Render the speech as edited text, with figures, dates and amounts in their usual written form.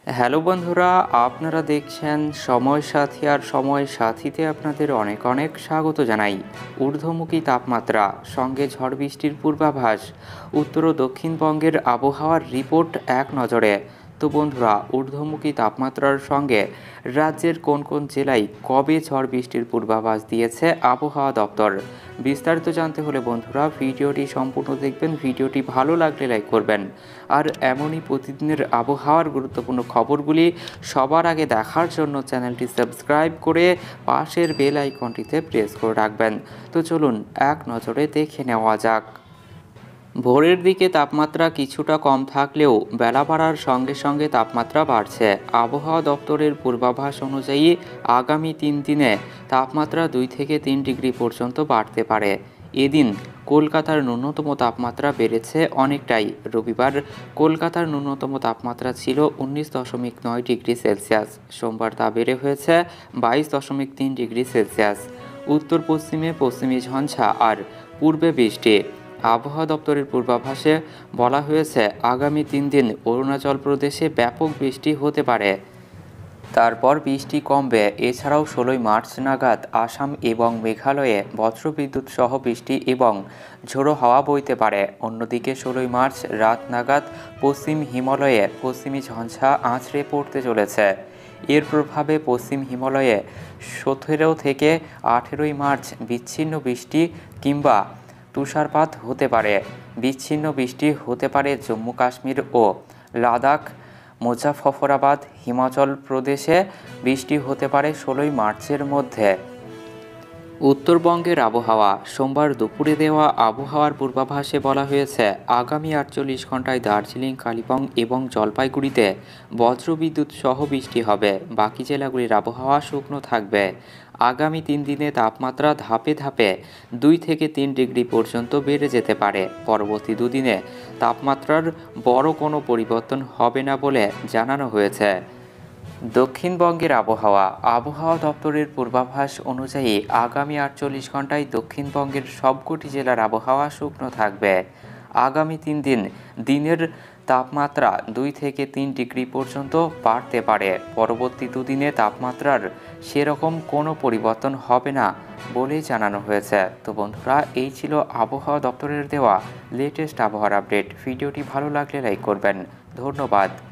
Hello বন্ধুরা, আপনারা দেখছেন সময় সাথী, আর সময় সাথীতে আপনাদের অনেক অনেক স্বাগত জানাই। ঊর্ধ্বমুখী তাপমাত্রা সঙ্গে ঝড় বৃষ্টির পূর্বাভাস, উত্তর ও দক্ষিণবঙ্গের আবহাওয়ার রিপোর্ট এক নজরে। তো বন্ধুরা, ঊর্ধ্বমুখী তাপমাত্রার সঙ্গে রাজ্যের কোন কোন জেলায় কবে ঝড় বৃষ্টির পূর্বাভাস দিয়েছে আবহাওয়া দপ্তর, বিস্তারিত জানতে হলে বন্ধুরা ভিডিওটি সম্পূর্ণ দেখবেন। ভিডিওটি ভালো লাগলে লাইক করবেন। আর এমনই প্রতিদিনের আবহাওয়ার গুরুত্বপূর্ণ খবরগুলি সবার আগে দেখার জন্য চ্যানেলটি সাবস্ক্রাইব করে পাশের বেল আইকনটিতে প্রেস করে রাখবেন। তো চলুন এক নজরে দেখে নেওয়া যাক। ভোরের দিকে তাপমাত্রা কিছুটা কম থাকলেও বেলা বাড়ার সঙ্গে সঙ্গে তাপমাত্রা বাড়ছে। আবহাওয়া দপ্তরের পূর্বাভাস অনুযায়ী আগামী 3 দিনে তাপমাত্রা 2 থেকে 3 ডিগ্রি পর্যন্ত বাড়তে পারে। এদিন কলকাতার ন্যূনতম তাপমাত্রা বেড়েছে অনেকটাই। রবিবার কলকাতার ন্যূনতম তাপমাত্রা ছিল 19.9 ডিগ্রি সেলসিয়াস। সোমবার তা বেড়ে হয়েছে 22.3 ডিগ্রি সেলসিয়াস। উত্তর পশ্চিমে পশ্চিমী ঝঞ্ঝা আর পূর্বে বৃষ্টি। আবহাওয়া দপ্তরের পূর্বাভাসে বলা হয়েছে আগামী 3 দিন অরুণাচল প্রদেশে ব্যাপক বৃষ্টি হতে পারে, তারপর বৃষ্টি কমবে। এছাড়াও 16 মার্চ নাগাদ আসাম এবং মেঘালয়ে বজ্রবিদ্যুৎ সহ বৃষ্টি এবং ঝোড়ো হাওয়া বইতে পারে। অন্যদিকে 16 মার্চ রাত নাগাদ পশ্চিম হিমালয়ে পশ্চিমী ঝঞ্ঝা আছড়ে পড়তে চলেছে। এর প্রভাবে পশ্চিম হিমালয়ে 17 থেকে 18 মার্চ বিচ্ছিন্ন বৃষ্টি কিংবা তুষারপাত হতে পারে। বিচ্ছিন্ন বৃষ্টি হতে পারে জম্মু কাশ্মীর ও লাদাখ, মুজাফফরাবাদ, হিমাচল প্রদেশে বৃষ্টি হতে পারে 16 মার্চের মধ্যে। উত্তরবঙ্গের আবহাওয়া। সোমবার দুপুরে দেওয়া আবহাওয়ার পূর্বাভাসে বলা হয়েছে আগামী 48 ঘন্টায় দার্জিলিং, কালিম্পং এবং জলপাইগুড়িতে বজ্রবিদ্যুৎ সহ বৃষ্টি হবে। বাকি জেলাগুলির আবহাওয়া শুকনো থাকবে। আগামী 3 দিনে তাপমাত্রা ধাপে ধাপে 2 থেকে 3 ডিগ্রি পর্যন্ত বেড়ে যেতে পারে। পরবর্তী দুদিনে তাপমাত্রার বড় কোনো পরিবর্তন হবে না বলে জানানো হয়েছে। দক্ষিণবঙ্গের আবহাওয়া। আবহাওয়া দপ্তরের পূর্বাভাস অনুযায়ী আগামী 48 ঘন্টায় দক্ষিণবঙ্গের সবকটি জেলার আবহাওয়া শুকনো থাকবে। আগামী 3 দিন দিনের তাপমাত্রা 2 থেকে 3 ডিগ্রি পর্যন্ত বাড়তে পারে। পরবর্তী দুদিনে তাপমাত্রার সেরকম কোনো পরিবর্তন হবে না বলেই জানানো হয়েছে। তো বন্ধুরা, এই ছিল আবহাওয়া দপ্তরের দেওয়া লেটেস্ট আবহাওয়ার আপডেট। ভিডিওটি ভালো লাগলে লাইক করবেন। ধন্যবাদ।